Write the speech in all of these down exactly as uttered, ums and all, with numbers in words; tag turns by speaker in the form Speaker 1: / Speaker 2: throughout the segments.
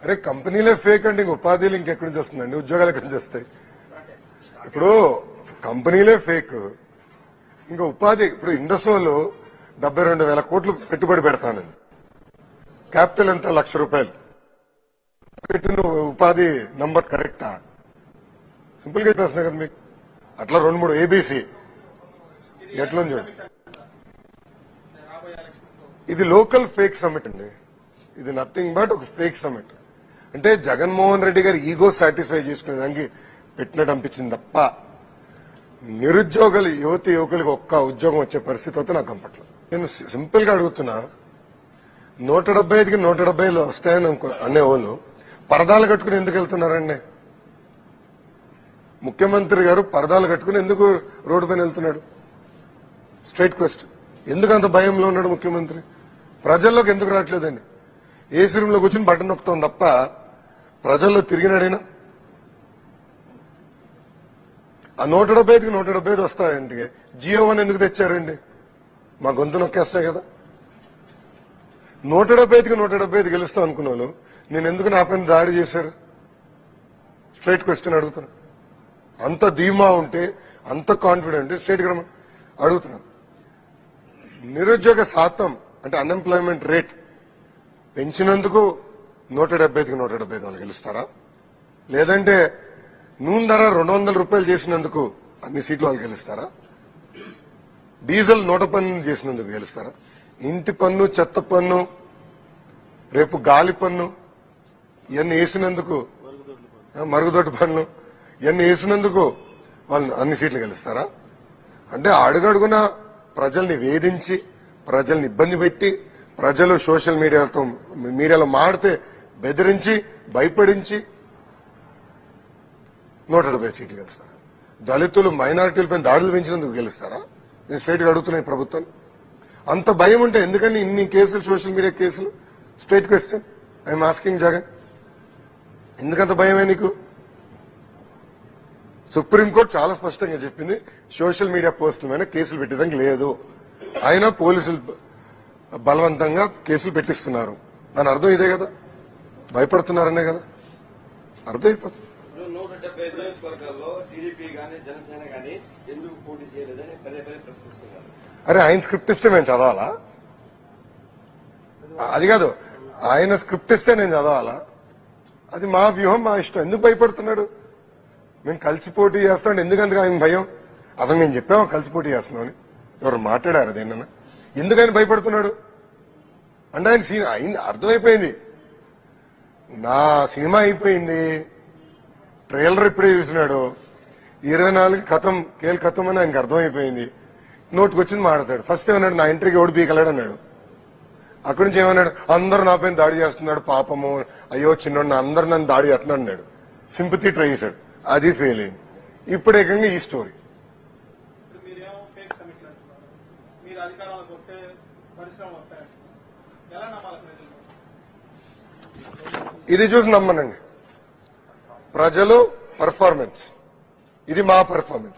Speaker 1: అరే కంపెనీలే ఫేక్ అంటే ఇంక ఉపాధిలు ఇంకెక్కడి నుంచి వస్తుందండి, ఉద్యోగాలు ఎక్కడి నుంచి వస్తాయి? ఇప్పుడు కంపెనీలే ఫేక్, ఇంకా ఉపాధి. ఇప్పుడు ఇండస్ట్రీలో డెబ్బై రెండు వేల కోట్లు పెట్టుబడి పెడతానండి, క్యాపిటల్ ఎంత లక్ష రూపాయలు పెట్టిన ఉపాధి నంబర్ కరెక్టా? సింపుల్ గా ప్రశ్న కదా మీకు. అట్లా రెండు మూడు ఏబీసీ ఎట్లా చూడండి. ఇది లోకల్ ఫేక్ సమిట్ అండి, ఇది నథింగ్ బట్ ఒక ఫేక్ సమిట్. అంటే జగన్మోహన్ రెడ్డి గారు ఈగో సాటిస్ఫై చేసుకునే దానికి పెట్టినట్టు అనిపించింది తప్ప నిరుద్యోగులు యువతి యువకులకు ఒక్క ఉద్యోగం వచ్చే పరిస్థితి అయితే నాకు కనపట్లేదు. నేను సింపుల్ గా అడుగుతున్నా, నూట డెబ్బై ఐదుకి నూట డెబ్బై ఐదు వస్తాయని అనుకో అనే వాళ్ళు పరదాలు కట్టుకుని ఎందుకు వెళ్తున్నారండి? ముఖ్యమంత్రి గారు పరదాలు కట్టుకుని ఎందుకు రోడ్డు పైన వెళ్తున్నాడు? Straight question. ఎందుకు అంత భయంలో ఉన్నాడు ముఖ్యమంత్రి? ప్రజల్లోకి ఎందుకు రావట్లేదండి? ఏసీ రూమ్ లో కూర్చొని బటన్ నొక్కుతాం తప్ప ప్రజల్లో తిరిగినాడైనా. ఆ నూట డెబ్బై ఐదుకి నూట డెబ్బై ఐదు వస్తాయండి. జియో వన్ ఎందుకు తెచ్చారండి? మా గొంతు నొక్కేస్తాయి కదా. నూట డెబ్బై ఐదుకి నూట డెబ్బై ఐదు గెలుస్తాం అనుకున్న వాళ్ళు నేను ఎందుకు నా పైన దాడి చేశారు? స్ట్రైట్ క్వశ్చన్ అడుగుతున్నా. అంత ధీమా ఉంటే, అంత కాన్ఫిడెంట్ స్ట్రైట్ గా అడుగుతున్నా. నిరుద్యోగ శాతం అంటే అన్ఎంప్లాయ్మెంట్ రేట్ పెంచినందుకు నూట డెబ్బై ఐదుకి నూట డెబ్బై ఐదు వాళ్ళు గెలుస్తారా? లేదంటే నూనె ధర రెండు వందల రూపాయలు చేసినందుకు అన్ని సీట్లు వాళ్ళు గెలుస్తారా? డీజిల్ నూట పన్ను చేసినందుకు గెలుస్తారా? ఇంటి పన్ను, చెత్త పన్ను, రేపు గాలి పన్ను ఇవన్నీ వేసినందుకు, మరుగుదొడ్డి పన్ను ఇవన్నీ వేసినందుకు వాళ్ళు అన్ని సీట్లు గెలుస్తారా? అంటే అడుగడుగున ప్రజల్ని వేధించి, ప్రజల్ని ఇబ్బంది పెట్టి, ప్రజలు సోషల్ మీడియాతో మీడియాలో మాడితే బెదిరించి, భయపడించి నూట డెబ్బై సీట్లు గెలుస్తారా? దళితులు, మైనారిటీలపై దాడులు పెంచినందుకు గెలుస్తారా? నేను స్ట్రైట్ గా అడుగుతున్నాయి ప్రభుత్వం. అంత భయం ఉంటే ఎందుకని ఇన్ని కేసులు, సోషల్ మీడియా కేసులు? Straight question I'm asking Jagan. ఎందుకంత భయమే నీకు? సుప్రీంకోర్టు చాలా స్పష్టంగా చెప్పింది, సోషల్ మీడియా పోస్టుల మీద కేసులు పెట్టడానికి లేదు. అయినా పోలీసులు బలవంతంగా కేసులు పెట్టిస్తున్నారు. దాని అర్థం ఇదే కదా, భయపడుతున్నారనే కదా అర్థం అయిపోతుంది.
Speaker 2: నూట డెబ్బై ఐదు నియోజకవర్గాల్లో టీడీపీ గానీ జనసేన గానీ ఎందుకు పోటీ చేయలేదని పదే పదే ప్రశ్నిస్తున్నారు.
Speaker 1: అరే ఆయన స్క్రిప్ట్ ఇస్తే మేము చదవాలా? అది కాదు, ఆయన స్క్రిప్ట్ ఇస్తే నేను చదవాలా? అది మా వ్యూహం, మా ఇష్టం. ఎందుకు భయపడుతున్నాడు? మేము కలిసి పోటీ చేస్తాం ఎందుకంటే ఆయన భయం? అసలు నేను చెప్పామా కలిసి పోటీ చేస్తున్నామని? ఎవరు మాట్లాడారు అదేనా? ఎందుకు ఆయన భయపడుతున్నాడు అంటే ఆయన సీన్ ఆయన అర్థమైపోయింది. నా సినిమా అయిపోయింది, ట్రైలర్ ఇప్పుడే చూసినాడు, ఇరవై నాలుగు కథం కేల్ కథం అని ఆయనకు అర్థమైపోయింది. నోటుకు వచ్చింది మాట్లాడతాడు. ఫస్ట్ ఏమన్నాడు, నా ఎంట్రీకి ఓడి పీకలేడు అన్నాడు. అక్కడి నుంచి ఏమన్నాడు, అందరూ నా పైన దాడి చేస్తున్నాడు, పాపము, అయ్యో చిన్నోడు, అందరు నన్ను దాడి చేస్తున్నాడు అన్నాడు. సింపతి ట్రై చేశాడు, అది ఫెయిల్ అయింది. ఇప్పుడు ఏకంగా ఈ స్టోరీ. ఇది చూసి నమ్మనండి. ప్రజలు పర్ఫార్మెన్స్, ఇది మా పర్ఫార్మెన్స్.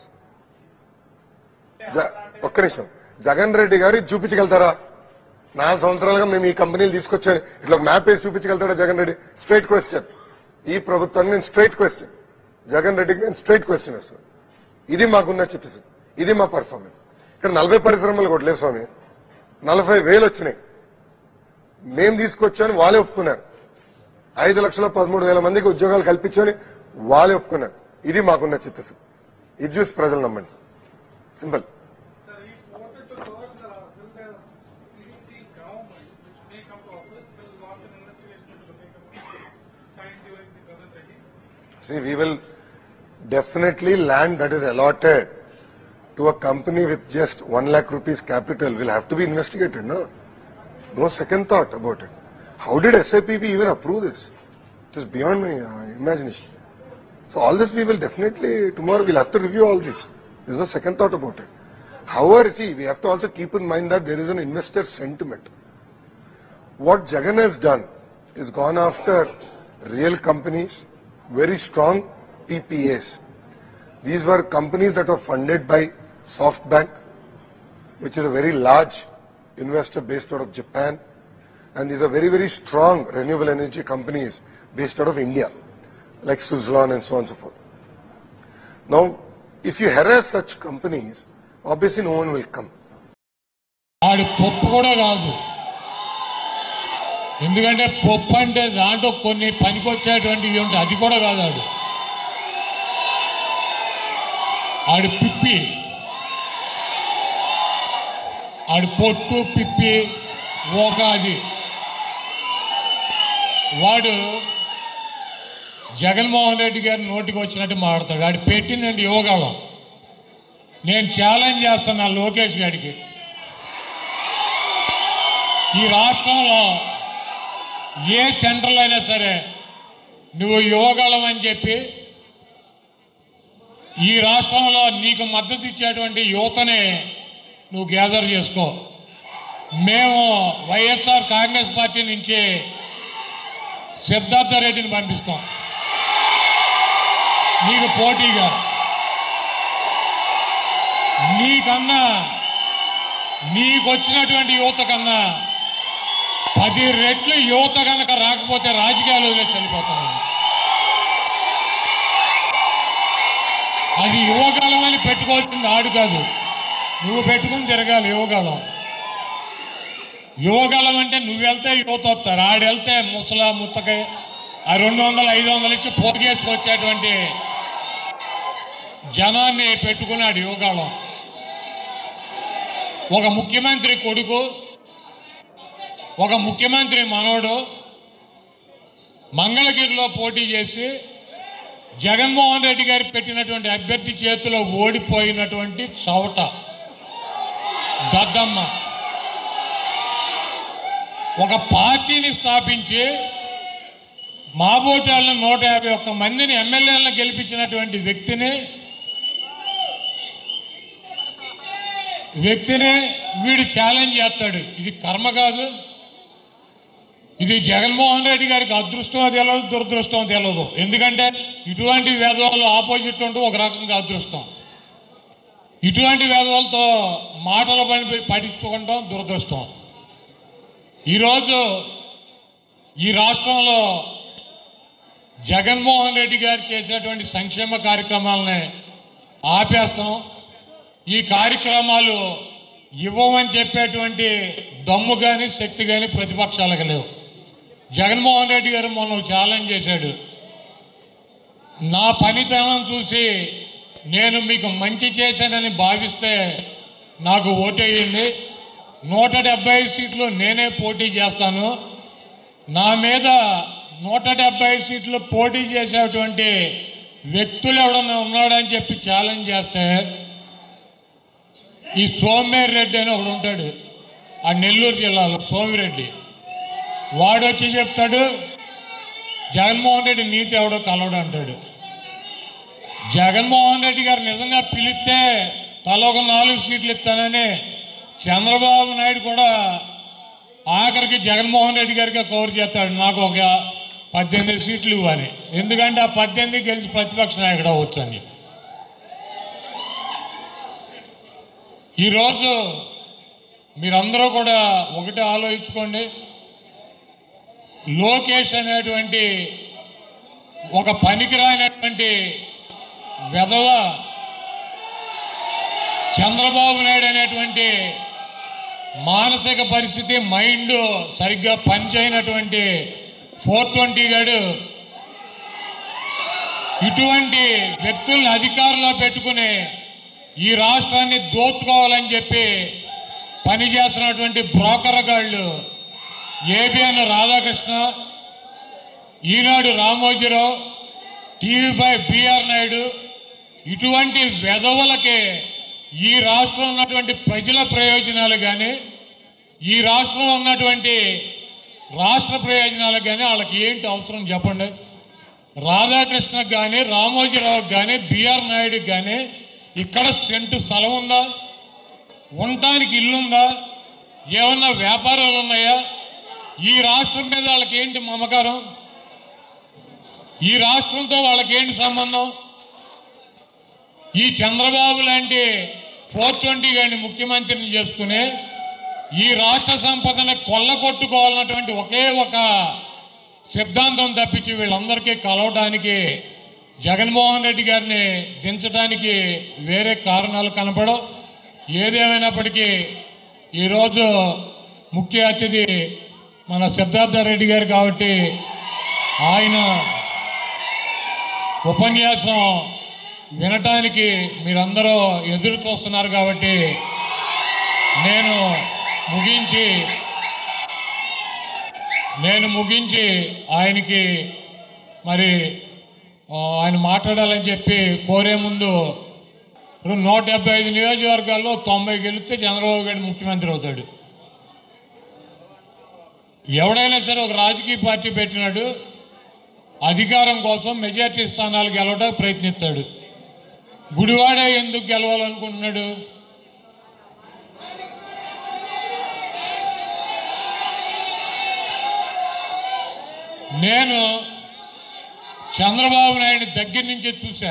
Speaker 1: ఒక్క నిమిషం, జగన్ రెడ్డి గారు చూపించగలుగుతారా? నాలుగు సంవత్సరాలుగా మేము ఈ కంపెనీలు తీసుకొచ్చాను, ఇట్లా మ్యాప్ వేసి చూపించగలుగుతాడా జగన్ రెడ్డి? Straight question. ఈ ప్రభుత్వాన్ని నేను స్ట్రైట్ క్వశ్చన్, జగన్ రెడ్డికి నేను స్ట్రైట్ క్వశ్చన్ వేస్తాను. ఇది మాకున్న చిత్తశుద్ధి, ఇది మా పర్ఫార్మెన్స్. ఇక్కడ నలభై పరిశ్రమలు కొట్టలేదు స్వామి, నలభై వేలు వచ్చినాయి. మేం తీసుకొచ్చాను, వాళ్ళే ఒప్పుకున్నారు. ఐదు లక్షల పదమూడు వేల మందికి ఉద్యోగాలు కల్పించని వాళ్ళే ఒప్పుకున్నారు. ఇది మాకున్న చిత్తశుద్ధి. ఇది చూసి ప్రజలు నమ్మండి. Simple. See, we will definitely land that is allotted to a company with just one lakh rupees capital will have to be investigated, no? No second thought about it. How did S I P B even approve this? It is beyond my uh, imagination. So all this we will definitely, tomorrow we'll have to review all this. There's no second thought about it. However, see, we have to also keep in mind that there is an investor sentiment. What Jagan has done is gone after real companies, very strong P P As. These were companies that were funded by SoftBank, which is a very large investor based out of Japan. And these are very, very strong renewable energy companies based out of India, like Suzlon and so on and so forth. Now, if you harass such companies, obviously no one will come.
Speaker 3: ఆడు పప్పు కూడా కాదు, ఎందుకంటే పప్పు అంటే దాంట్లో కొన్ని పనికొచ్చేటువంటివి ఉంటాయి, అది కూడా కాదు. ఆడు ఆడు పిప్పి, ఆడు పొట్టు పిప్పి ఒక అది. వాడు జగన్మోహన్ రెడ్డి గారి నోటికి వచ్చినట్టు మాట్లాడతాడు. ఆడు పెట్టిందండి యువగాళం. నేను ఛాలెంజ్ చేస్తున్నా లోకేష్ గారికి, ఈ రాష్ట్రంలో ఏ సెంటర్లో అయినా సరే నువ్వు యువగలం అని చెప్పి ఈ రాష్ట్రంలో నీకు మద్దతు ఇచ్చేటువంటి యువతని నువ్వు గ్యాదర్ చేసుకో. మేము వైఎస్ఆర్ కాంగ్రెస్ పార్టీ నుంచి సిద్ధార్థ రెడ్డిని పంపిస్తాం నీకు పోటీగా. నీకన్నా నీకు వచ్చినటువంటి యువత కన్నా పది రెట్లు యువత కనుక రాకపోతే రాజకీయాలు వదిలేసి వెళ్ళిపోతాను. అది యువకాలం అని పెట్టుకోవాల్సింది ఆడు కాదు, నువ్వు పెట్టుకుని తిరగాలి యువకాలం. యువకాలం అంటే నువ్వు వెళ్తే యువత వస్తారు, ఆడు వెళ్తే ముసలా ముత్తకై ఆ రెండు వందలు ఐదు వందలు ఇచ్చి పోగేసుకు వచ్చేటువంటి జనాన్ని పెట్టుకున్నాడు యువకాలం. ఒక ముఖ్యమంత్రి కొడుకు, ఒక ముఖ్యమంత్రి మనోడు మంగళగిరిలో పోటీ చేసి జగన్మోహన్ రెడ్డి గారు పెట్టినటువంటి అభ్యర్థి చేతిలో ఓడిపోయినటువంటి చవట దద్దమ్మ. ఒక పార్టీని స్థాపించి మాబోటాలను నూట యాభై ఒక్క మందిని ఎమ్మెల్యేలను గెలిపించినటువంటి వ్యక్తిని వ్యక్తిని వీడు ఛాలెంజ్ చేస్తాడు. ఇది కర్మ కాదు, ఇది జగన్మోహన్ రెడ్డి గారికి అదృష్టం తెలియదు, దురదృష్టం తెలియదు. ఎందుకంటే ఇటువంటి వేదవాళ్ళు ఆపోజిట్ ఉంటూ ఒక రకంగా అదృష్టం, ఇటువంటి వేదవాళ్ళతో మాటల పని పడించుకుంటాం దురదృష్టం. ఈరోజు ఈ రాష్ట్రంలో జగన్మోహన్ రెడ్డి గారు చేసేటువంటి సంక్షేమ కార్యక్రమాలని ఆపేస్తాం, ఈ కార్యక్రమాలు ఇవ్వమని చెప్పేటువంటి దమ్ము కానీ శక్తి కానీ ప్రతిపక్షాలకు లేవు. జగన్మోహన్ రెడ్డి గారు మొన్న ఛాలెంజ్ చేశాడు, నా పనితనం చూసి నేను మీకు మంచి చేశానని భావిస్తే నాకు ఓటేయండి, నూట డెబ్బై సీట్లు నేనే పోటీ చేస్తాను, నా మీద నూట డెబ్బై సీట్లు పోటీ చేసేటువంటి వ్యక్తులు ఎవడన్నా ఉన్నాడని చెప్పి ఛాలెంజ్ చేస్తే ఈ సోమేర్ రెడ్డి అని ఒకడు ఉంటాడు ఆ నెల్లూరు జిల్లాలో, సోమిరెడ్డి, వాడు వచ్చి చెప్తాడు జగన్మోహన్ రెడ్డి నీతి ఎవడో కలవడు అంటాడు. జగన్మోహన్ రెడ్డి గారు నిజంగా పిలిస్తే తల ఒక నాలుగు సీట్లు ఇస్తానని చంద్రబాబు నాయుడు కూడా ఆఖరికి జగన్మోహన్ రెడ్డి గారికి కవర్ చేస్తాడు, నాకు ఒక పద్దెనిమిది సీట్లు ఇవ్వాలి, ఎందుకంటే ఆ పద్దెనిమిది గెలిచి ప్రతిపక్ష నాయకుడు అవ్వచ్చు అని. ఈరోజు మీరందరూ కూడా ఒకటి ఆలోచించుకోండి, లోకేష్ అనేటువంటి ఒక పనికిరానటువంటి వెధవ చంద్రబాబు నాయుడు అనేటువంటి మానసిక పరిస్థితి, మైండ్ సరిగ్గా పనిచేయనటువంటి ఫోర్ ట్వంటీ గాడు ఇటువంటి వ్యక్తుల్ని అధికారంలో పెట్టుకుని ఈ రాష్ట్రాన్ని దోచుకోవాలని చెప్పి పనిచేస్తున్నటువంటి బ్రోకర్ గాళ్ళు ABN Radhakrishna, Eenadu Ramoji Rao, TV five BR Naidu, ఇటువంటి వెధవలకి ఈ రాష్ట్రంలో ఉన్నటువంటి ప్రజల ప్రయోజనాలు కానీ ఈ రాష్ట్రంలో ఉన్నటువంటి రాష్ట్ర ప్రయోజనాలు కానీ వాళ్ళకి ఏంటి అవసరం చెప్పండి. రాధాకృష్ణకు కానీ రామోజీరావుకి కానీ బిఆర్ నాయుడుకి కానీ ఇక్కడ సెంటు స్థలం ఉందా, ఉండటానికి ఇల్లుందా, ఏమన్నా వ్యాపారాలు ఉన్నాయా, ఈ రాష్ట్రం మీద వాళ్ళకి ఏంటి మమకారం, ఈ రాష్ట్రంతో వాళ్ళకి ఏంటి సంబంధం. ఈ చంద్రబాబు లాంటి ఫోర్ ట్వంటీ గారిని ముఖ్యమంత్రిని చేసుకుని ఈ రాష్ట్ర సంపదను కొల్లగొట్టుకోవాలన్నటువంటి ఒకే ఒక సిద్ధాంతం తప్పించి వీళ్ళందరికీ కలవడానికి జగన్మోహన్ రెడ్డి గారిని దించడానికి వేరే కారణాలు కనపడవు. ఏదేమైనప్పటికీ ఈరోజు ముఖ్య అతిథి మన సిద్ధార్థ రెడ్డి గారు కాబట్టి ఆయన ఉపన్యాసం వినటానికి మీరందరూ ఎదురు చూస్తున్నారు కాబట్టి నేను ముగించి నేను ముగించి ఆయనకి మరి ఆయన మాట్లాడాలని చెప్పి కోరే ముందు ఇప్పుడు నూట డెబ్బై ఐదు నియోజకవర్గాల్లో తొంభై గెలిస్తే చంద్రబాబు గారు ముఖ్యమంత్రి అవుతాడు. ఎవడైనా సరే ఒక రాజకీయ పార్టీ పెట్టినాడు అధికారం కోసం మెజార్టీ స్థానాలు గెలవడానికి ప్రయత్నిస్తాడు. గుడివాడ ఎందుకు గెలవాలనుకుంటున్నాడు? నేను చంద్రబాబు నాయుడు దగ్గర నుంచి చూశా,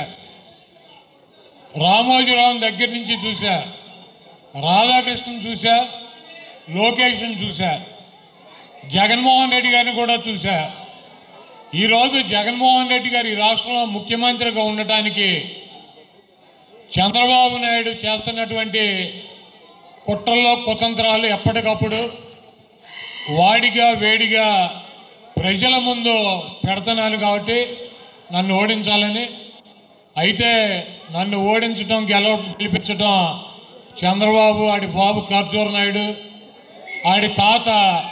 Speaker 3: రామోజీరావు దగ్గర నుంచి చూశా, రాధాకృష్ణన్ చూశా, లోకేష్ని చూశా, జగన్మోహన్ రెడ్డి గారిని కూడా చూశా. ఈరోజు జగన్మోహన్ రెడ్డి గారు ఈ రాష్ట్రంలో ముఖ్యమంత్రిగా ఉండటానికి చంద్రబాబు నాయుడు చేస్తున్నటువంటి కుట్రల్లో కుతంత్రాలు ఎప్పటికప్పుడు వాడిగా వేడిగా ప్రజల ముందు పెడుతున్నాను కాబట్టి నన్ను ఓడించాలని. అయితే నన్ను ఓడించడం గెలవ గెలిపించడం చంద్రబాబు ఆడి బాబు ఖర్జూర నాయుడు ఆడి తాత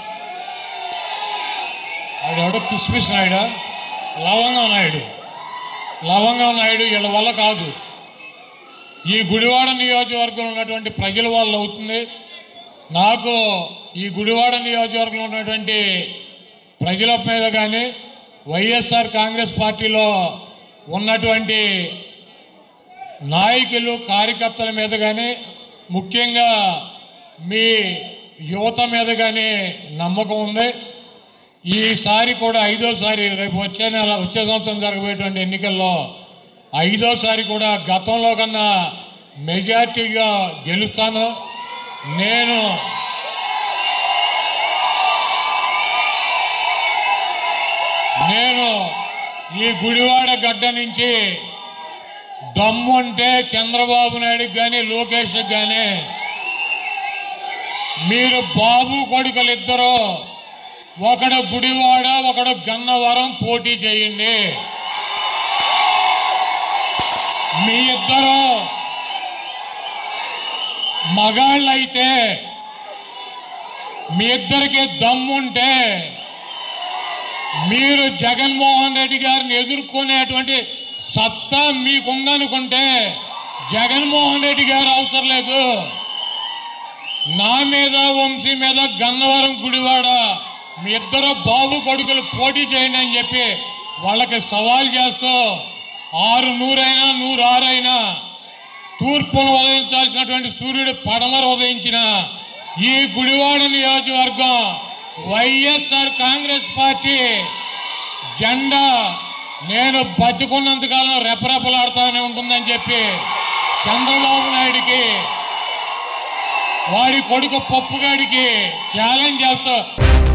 Speaker 3: ఆడెవడో కిస్మిస్ నాయుడు లవంగం నాయుడు లవంగం నాయుడు వీళ్ళ వల్ల కాదు, ఈ గుడివాడ నియోజకవర్గంలో ఉన్నటువంటి ప్రజల వల్ల అవుతుంది. నాకు ఈ గుడివాడ నియోజకవర్గంలో ఉన్నటువంటి ప్రజల మీద కానీ వైఎస్ఆర్ కాంగ్రెస్ పార్టీలో ఉన్నటువంటి నాయకులు కార్యకర్తల మీద కానీ ముఖ్యంగా మీ యువత మీద కానీ నమ్మకం ఉంది. ఈసారి కూడా ఐదోసారి రేపు వచ్చే నెల వచ్చే సంవత్సరం జరగబోయేటువంటి ఎన్నికల్లో ఐదోసారి కూడా గతంలో కన్నా మెజార్టీగా గెలుస్తాను. నేను నేను ఈ గుడివాడ గడ్డ నుంచి దమ్ముంటే చంద్రబాబు నాయుడుకి కానీ లోకేష్కి కానీ మీరు బాబు కొడుకులు ఇద్దరు ఒకడు గుడివాడ ఒకడు గన్నవరం పోటీ చేయండి. మీ ఇద్దరు మగాళ్ళైతే మీ ఇద్దరికి దమ్ముంటే మీరు జగన్మోహన్ రెడ్డి గారిని ఎదుర్కొనేటువంటి సత్తా మీకుందనుకుంటే జగన్మోహన్ రెడ్డి గారు అవసరం లేదు. నా మీద వంశీ మీద గన్నవరం గుడివాడ మీ ఇద్దరు బాబు కొడుకులు పోటీ చేయండి అని చెప్పి వాళ్ళకి సవాల్ చేస్తూ ఆరు నూరైనా నూరు ఆరైనా తూర్పును ఉదయించాల్సినటువంటి సూర్యుడు పడమర ఉదయించిన ఈ గుడివాడ నియోజకవర్గం వైఎస్ఆర్ కాంగ్రెస్ పార్టీ జెండా నేను బతికున్నంతకాలం రెపరెపలాడుతూనే ఉంటుందని చెప్పి చంద్రబాబు నాయుడికి వాడి కొడుకు పప్పుగాడికి ఛాలెంజ్ చేస్తా